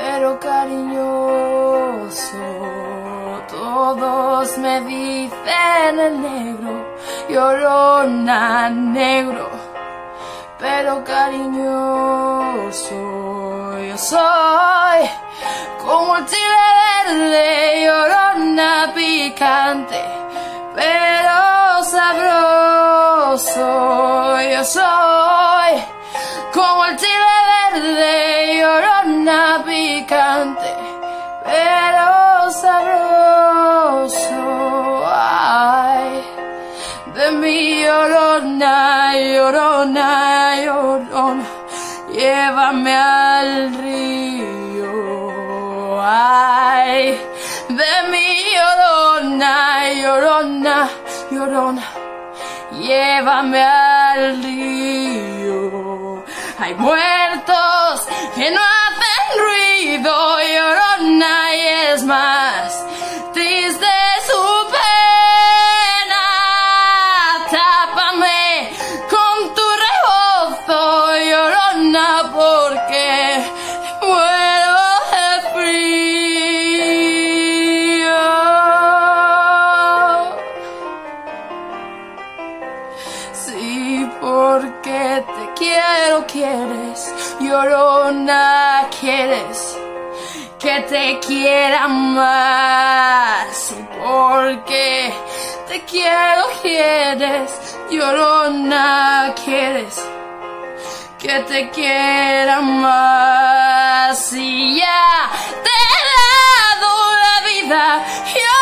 pero cariñoso. Todos me dicen el negro, llorona, negro, pero cariñoso. Yo soy como el chile verde, llorona, picante, pero sabroso. Yo soy como el chile verde, llorona, picante, pero sabroso. Ay, de mi llorona, llorona, llorona, llévame al río. Ay, de mi llorona, llorona, llorona, llévame al río. Hay muertos que no hacen ruido, llorona, y es más triste su pena. Tápame con tu rebozo, llorona, porque muero de frío. Sí, porque te quiero, quieres, llorona, quieres que te quiera más. Y porque te quiero, quieres, llorona, quieres que te quiera más. Y ya te he dado la vida.